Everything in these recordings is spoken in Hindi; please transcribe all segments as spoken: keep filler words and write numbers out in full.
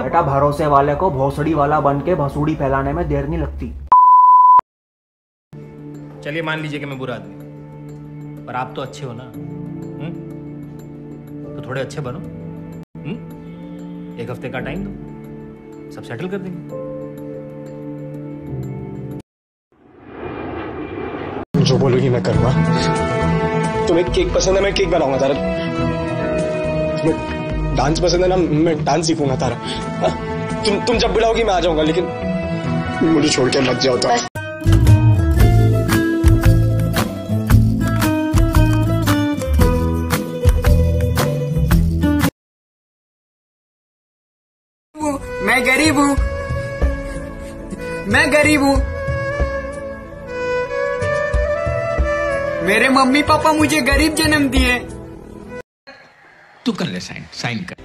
बेटा भरोसे वाले को भोसड़ी वाला बन के भसूड़ी फैलाने में देर नहीं लगती। चलिए मान लीजिए कि मैं बुरा आदमी, पर आप तो अच्छे हो ना। हुँ? तो थोड़े अच्छे बनो। हुँ? एक हफ्ते का टाइम दो, सब सेटल कर देंगे। जो बोलोगी मैं करूँगा। तुम्हें केक पसंद है, मैं केक बनाऊंगा तारा। तुम्हें डांस पसंद है ना, मैं डांस सीखूंगा तारा। तुम तुम जब बुलाओगी मैं आ जाऊंगा, लेकिन मुझे छोड़ के मत जाओ तो। मैं गरीब हूँ, मैं गरीब हूँ। मेरे मम्मी पापा मुझे गरीब जन्म दिए। तू कर ले साइन, साइन कर।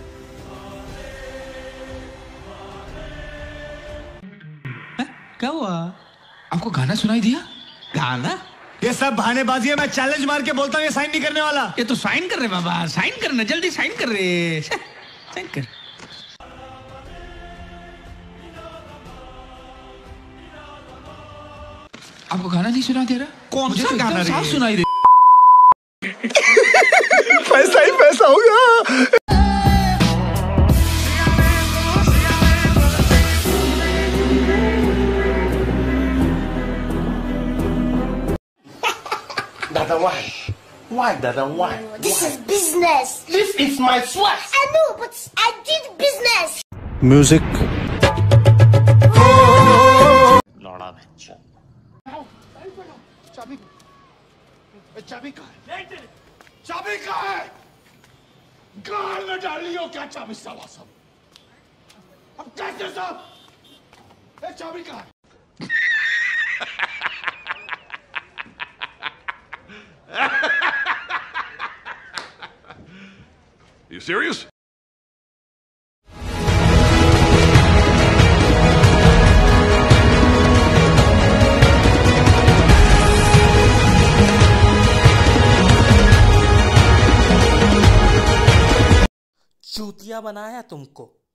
है? क्या हुआ? आपको गाना सुनाई दिया? गाना? ये सब बहानेबाजी है। मैं चैलेंज मार के बोलता हूँ ये साइन नहीं करने वाला। ये तो साइन कर रहे बाबा, साइन करना, जल्दी साइन कर रहे। साइन कर। आपको गाना नहीं सुना दे रहा? कौन सा गाना? साफ सुनाई दे। पैसा ही पैसा होगा। Dada, why? Why, Dada, why? This is business. This is my sweat. I know, but I did business. Music. लौड़ा बच्चा। चाबी, चाबी कहाँ है? चाबी कहाँ है? गाल में डाल लियो क्या चाबी साला सब? अब कैसे सब? ए चाबी कहाँ है? You serious? चूतिया बनाया तुमको।